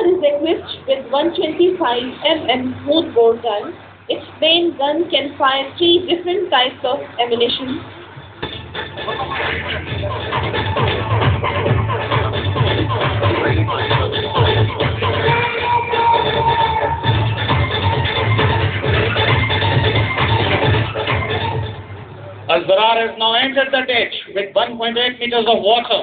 is equipped with 125 smoothbore gun. Its main gun can fire three different types of ammunition. Al-Barar has now entered the ditch with 1.8 meters of water,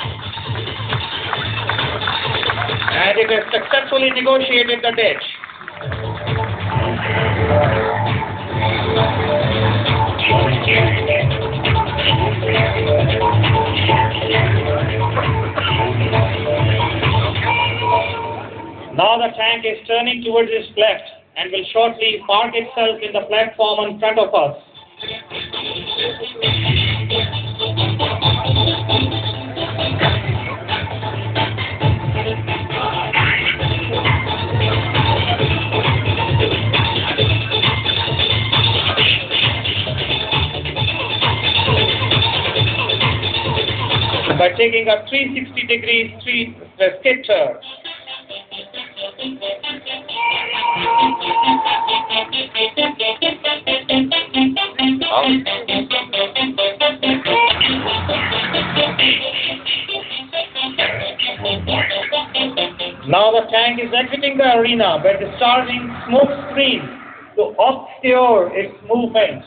and it has successfully negotiated the ditch. Now the tank is turning towards its left and will shortly park itself in the platform in front of us. By taking a 360-degree skid turn. Now the tank is exiting the arena by discharging smoke screens to obscure its movement.